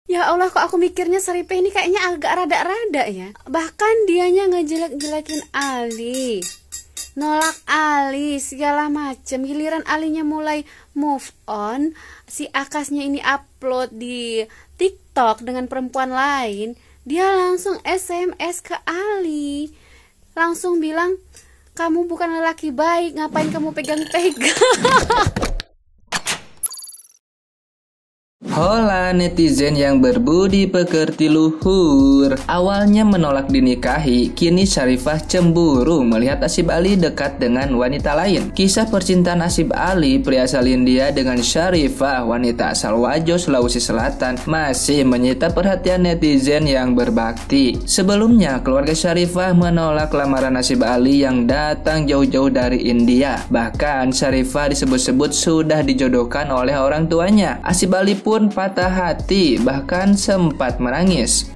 Ya Allah, kok aku mikirnya Saripeh ini kayaknya agak rada-rada ya. Bahkan dianya ngejelek-jelekin Ali, nolak Ali segala macem. Giliran Alinya mulai move on, si Akasnya ini upload di TikTok dengan perempuan lain, dia langsung SMS ke Ali, langsung bilang, kamu bukan lelaki baik, ngapain kamu pegang-pegang. Hola netizen yang berbudi pekerti luhur. Awalnya menolak dinikahi, kini Syarifah cemburu melihat Asib Ali dekat dengan wanita lain. Kisah percintaan Asib Ali, pria asal India, dengan Syarifah, wanita asal Wajo, Sulawesi Selatan, masih menyita perhatian netizen yang berbakti. Sebelumnya, keluarga Syarifah menolak lamaran Asib Ali yang datang jauh-jauh dari India. Bahkan Syarifah disebut-sebut sudah dijodohkan oleh orang tuanya. Asib Ali pun patah hati, bahkan sempat menangis.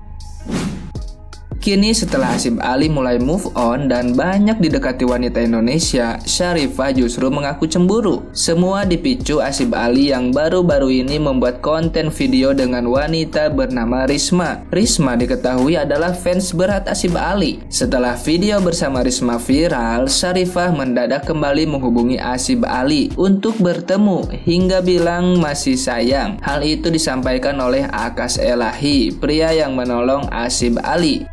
Kini setelah Asib Ali mulai move on dan banyak didekati wanita Indonesia, Syarifah justru mengaku cemburu. Semua dipicu Asib Ali yang baru-baru ini membuat konten video dengan wanita bernama Risma. Risma diketahui adalah fans berat Asib Ali. Setelah video bersama Risma viral, Syarifah mendadak kembali menghubungi Asib Ali untuk bertemu hingga bilang masih sayang. Hal itu disampaikan oleh Akas Elahi, pria yang menolong Asib Ali.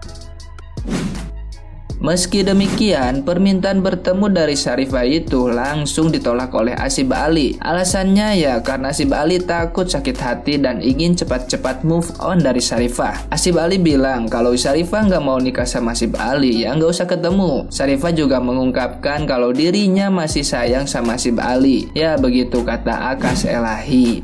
Meski demikian, permintaan bertemu dari Syarifah itu langsung ditolak oleh Asib Ali. Alasannya ya karena Asib Ali takut sakit hati dan ingin cepat-cepat move on dari Syarifah. Asib Ali bilang kalau Syarifah nggak mau nikah sama Asib Ali ya nggak usah ketemu. Syarifah juga mengungkapkan kalau dirinya masih sayang sama Asib Ali. Ya begitu kata Akas Elahi.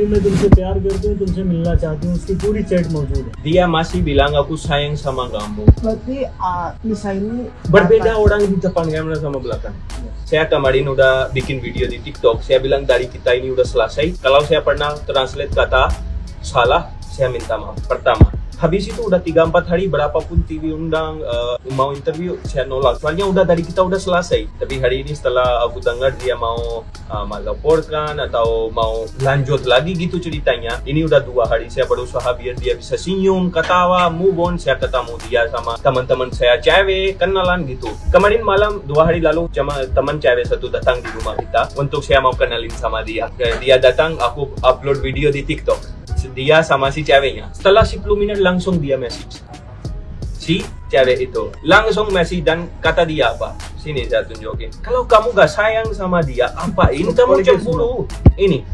Dia masih bilang aku sayang sama kamu. Berarti misalnya berbeda orang di depan kamera sama belakang. Saya kemarin udah bikin video di TikTok. Saya bilang dari kita ini udah selesai. Kalau saya pernah translate kata salah, saya minta maaf. Pertama. Habis itu udah 3-4 hari berapapun TV undang mau interview, saya nolak. Soalnya udah dari kita udah selesai. Tapi hari ini setelah aku dengar dia mau melaporkan atau mau lanjut lagi gitu ceritanya. Ini udah 2 hari saya berusaha biar dia bisa senyum, ketawa, move on. Saya ketemu dia sama teman-teman saya cewek, kenalan gitu. Kemarin malam 2 hari lalu teman cewek satu datang di rumah kita untuk saya mau kenalin sama dia. Dia datang, aku upload video di TikTok. Dia sama si ceweknya. Setelah 10 menit langsung dia message. Si cewek itu langsung message dan kata dia apa? Sini saya tunjukin. Kalau kamu gak sayang sama dia, apain kamu cemburu? Ini.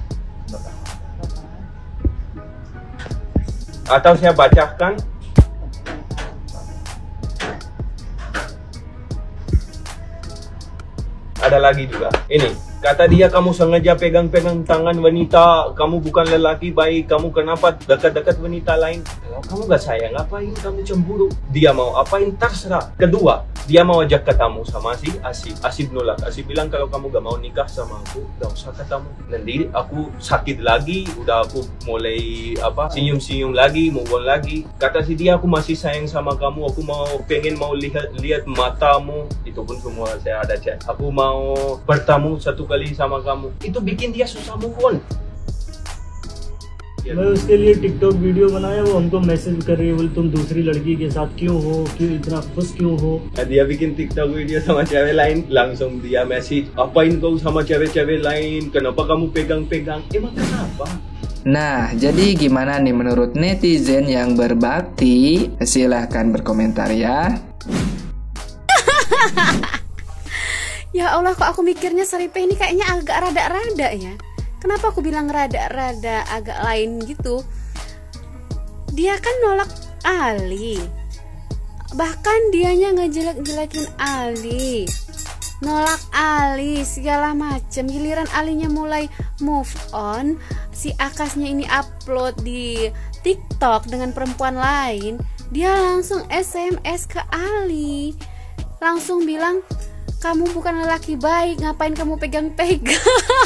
Atau saya bacakan. Ada lagi juga. Ini. Kata dia, kamu sengaja pegang-pegang tangan wanita, kamu bukan lelaki baik, kamu kenapa dekat-dekat wanita lain? Kalau kamu gak sayang, ngapain kamu cemburu? Dia mau apain terserah. Kedua, dia mau ajak ketemu sama si Asib. Asib nolak. Asib bilang kalau kamu gak mau nikah sama aku, gak usah ketemu. Nanti aku sakit lagi, udah aku mulai senyum-senyum lagi, move on lagi. Kata si dia, aku masih sayang sama kamu, aku pengen lihat matamu. Itu pun semua saya ada chat. Aku mau bertemu satu kali sama kamu. Itu bikin dia susah move on. मैं उसके लिए TikTok video बनाया, वो हमको मैसेज कर रही है, बोले तुम दूसरी लड़की के साथ क्यों हो, क्यों इतना खुश क्यों हो. Dia bikin TikTok video sama cewek lain, langsung dia message, apain kau sama cewek-cewek lain, kenapa kamu pegang-pegang, emang kenapa? Nah, jadi gimana nih menurut netizen yang berbakti? Silahkan berkomentar ya. Ya Allah, kok aku mikirnya Saripeh ini kayaknya agak rada-rada ya. Kenapa aku bilang rada-rada agak lain gitu? Dia kan nolak Ali. Bahkan dianya ngejelek-jelekin Ali, nolak Ali segala macem. Giliran Alinya mulai move on, si Akasnya ini upload di TikTok dengan perempuan lain, dia langsung SMS ke Ali, langsung bilang, kamu bukan lelaki baik, ngapain kamu pegang-pegang.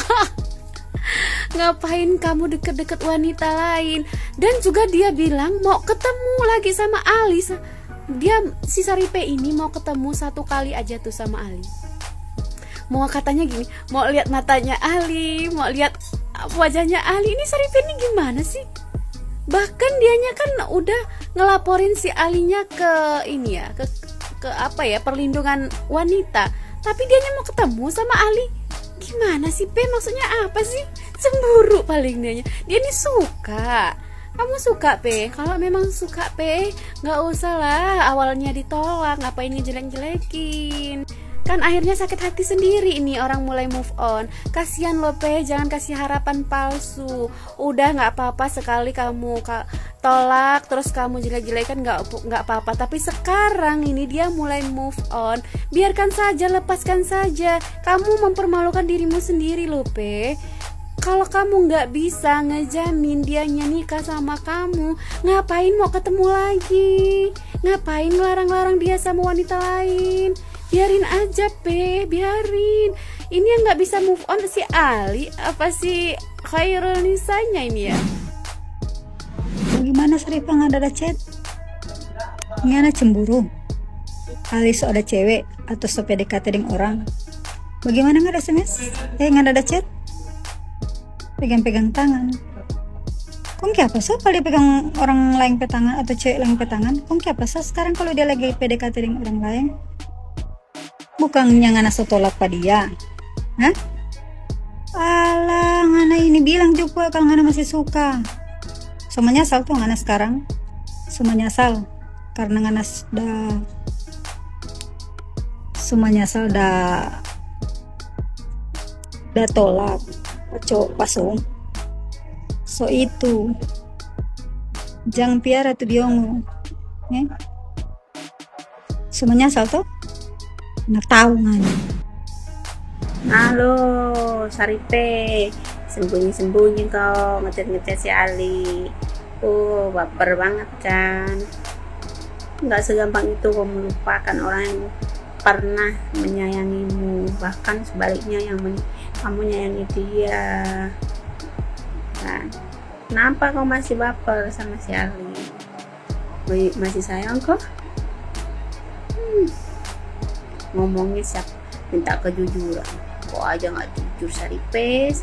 Ngapain kamu deket-deket wanita lain. Dan juga dia bilang mau ketemu lagi sama Ali. Si Saripeh ini mau ketemu 1 kali aja tuh sama Ali. Mau katanya gini, mau lihat matanya Ali, mau lihat wajahnya Ali. Ini Saripeh ini gimana sih? Bahkan dianya kan udah ngelaporin si Alinya ke ini ya, ke apa ya, perlindungan wanita. Tapi dianya mau ketemu sama Ali. Gimana sih Pe? Maksudnya apa sih? Cemburu paling dianya. Dia nih suka. Kamu suka Pe? Kalau memang suka Pe, nggak usah lah awalnya ditolak. Ngapain ngejelek-jelekin? Kan akhirnya sakit hati sendiri ini orang mulai move on. Kasihan loh Pe, jangan kasih harapan palsu. Udah nggak apa-apa sekali kamu tolak terus kamu jelek-jelekan, nggak apa-apa. Tapi sekarang ini dia mulai move on. Biarkan saja, lepaskan saja. Kamu mempermalukan dirimu sendiri loh Pe. Kalau kamu nggak bisa ngejamin dia nikah sama kamu, ngapain mau ketemu lagi? Ngapain ngelarang-larang dia sama wanita lain? Biarin aja Pe, biarin. Ini yang nggak bisa move on si Ali, apa si Khairul Nisanya ini ya? Gimana Sarifah nggak ada chat? Ngana cemburu? Ali so ada cewek atau so PDKT dengan orang? Bagaimana nggak ada SMS? Nggak ada chat? Pegang-pegang tangan. Kong apa so kalau dia pegang orang lain petangan atau cewek lain petangan? Kong apa so sekarang kalau dia lagi PDKT dengan orang lain? Bukannya ngana so tolak pada dia? Hah? Alah, ngana ini bilang juga kalau ngana masih suka. Semuanya nyasal tuh ngana sekarang. Semuanya nyasal karena ngana udah tolak cowok pasung. So itu jangan piara tuh diongo. Semuanya nyasal tuh. Nggak tahu ngana. Halo Saripe, sembunyi-sembunyi kau ngechat si Ali. Baper banget kan. Nggak segampang itu kau melupakan orang yang pernah menyayangimu. Bahkan sebaliknya kamu nyayangi dia. Nah, kenapa kau masih baper sama si Ali? Masih sayang kok? Ngomongnya siap minta kejujuran, kok aja nggak jujur. Saripe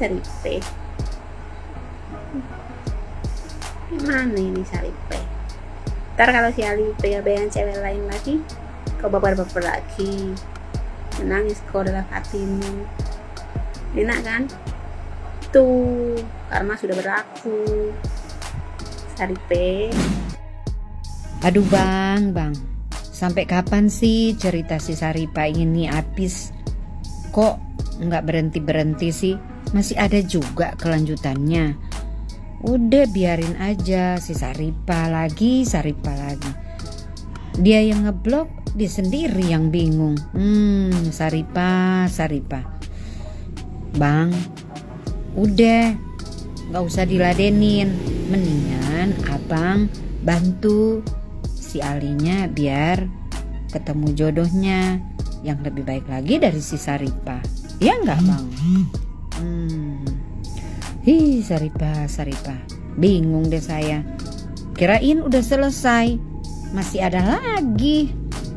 gimana ini Saripe? Ntar kalau si Ali pegang cewek lain lagi, kau baper lagi, menangis kau dalam hatimu. Enak kan? Tuh karma sudah berlaku. Saripe. Aduh bang, sampai kapan sih cerita si Sarifah ini habis? Kok nggak berhenti sih? Masih ada juga kelanjutannya. Udah biarin aja si Sarifah lagi. Dia yang ngeblok, dia sendiri yang bingung. Sarifah. Bang, udah nggak usah diladenin. Mendingan abang bantu si Alinya biar ketemu jodohnya yang lebih baik lagi dari si Sarifah. Ya enggak bang? Sarifah, bingung deh saya. Kirain udah selesai, masih ada lagi.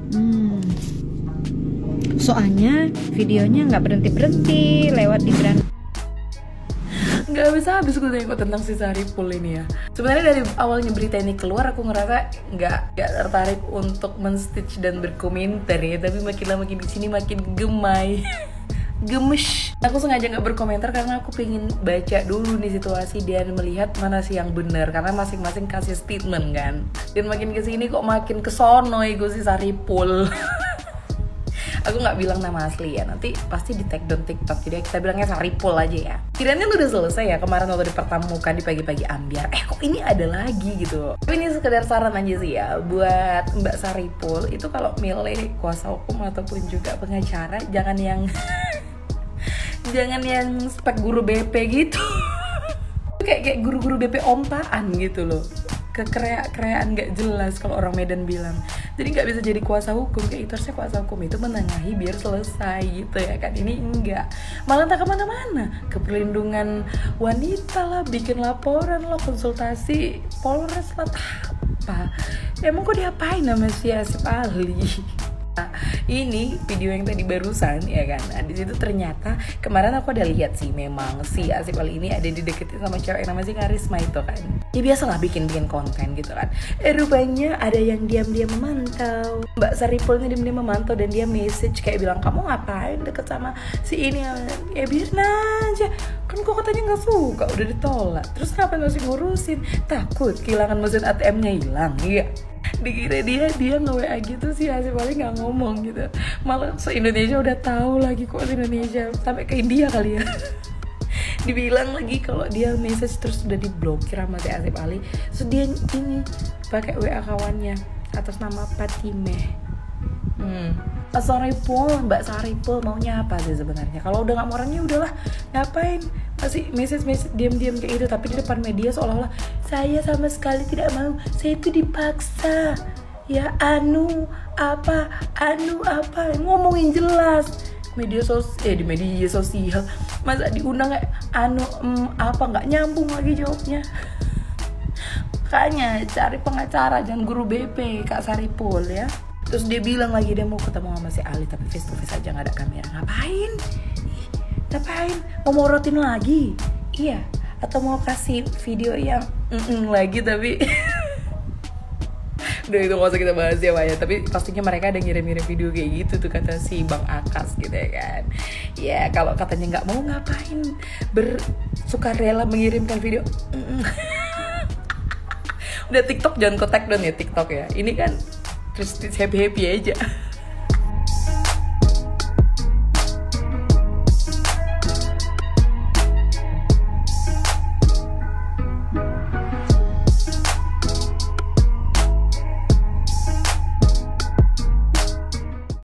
Soalnya videonya nggak berhenti lewat di brand. Gak bisa habis gue nengok tentang si Saripul ini ya. Sebenarnya dari awalnya berita ini keluar aku ngerasa nggak tertarik untuk men-stitch dan berkomentar ya. Tapi makin lama makin di sini makin gemes. Aku sengaja nggak berkomentar karena aku pengen baca dulu nih situasi dan melihat mana sih yang benar, karena masing-masing kasih statement kan. Dan makin kesini kok makin kesono ego si Saripul. Aku nggak bilang nama asli ya, nanti pasti di tag down TikTok, jadi kita bilangnya Saripul aja ya. Kirain udah selesai ya kemarin waktu dipertemukan di pagi-pagi ambiar. Kok ini ada lagi gitu. Tapi ini sekedar saran aja sih ya buat Mbak Saripul, itu kalau milih kuasa hukum ataupun juga pengacara jangan yang spek guru BP gitu. kayak guru-guru BP ompaan gitu loh. Kereaan gak jelas kalau orang Medan bilang. Jadi gak bisa jadi kuasa hukum. Kayak itu harusnya kuasa hukum itu menengahi biar selesai gitu ya kan. Ini enggak, malah tak kemana-mana. Ke perlindungan wanita lah, bikin laporan lah, konsultasi Polres lah, apa. Emang kok diapain sama si Asif Ali? ini video yang tadi barusan ya kan. Nah, di situ ternyata kemarin aku ada lihat sih, memang si Asif Ali ini ada dideketin sama cewek yang namanya si Karisma itu kan. Ya biasalah bikin konten gitu kan. Rupanya ada yang diam-diam memantau. Mbak Saripul ini diam-diam memantau dan dia message kayak bilang, kamu ngapain deket sama si ini? Ya biarin aja, kan kok katanya nggak suka, udah ditolak. Terus kenapa masih ngurusin? Takut kehilangan mesin ATM-nya hilang, iya. Dikira dia nge-WA gitu sih, Asif Ali nggak ngomong gitu. Malah se-Indonesia udah tahu lagi kok, se-Indonesia sampai ke India kali ya. Dibilang lagi kalau dia message terus udah diblokir sama si Asif Ali. Terus dia ini pakai WA kawannya atas nama Patimeh. Saripul, Mbak Saripul maunya apa sih sebenarnya? Kalau udah nggak mau orangnya udahlah, ngapain masih message diam-diam kayak gitu, tapi di depan media seolah-olah saya sama sekali tidak mau, saya itu dipaksa. Ya apa ngomongin jelas. Di media sosial masa diundang kayak apa, nggak nyambung lagi jawabnya. Makanya cari pengacara, jangan guru BP Kak Saripul ya. Terus dia bilang lagi dia mau ketemu sama si Ali tapi face to face aja, nggak ada kamera. Ngapain? Mau morotin lagi? Iya. Atau mau kasih video yang lagi tapi udah itu gak usah kita bahas ya Pak ya. Tapi pastinya mereka ada ngirim-ngirim video kayak gitu tuh kata si Bang Akas gitu ya kan. Ya kalau katanya nggak mau, ngapain bersukarela mengirimkan video. Udah TikTok jangan kontak dong ya TikTok ya. Ini kan terus happy aja.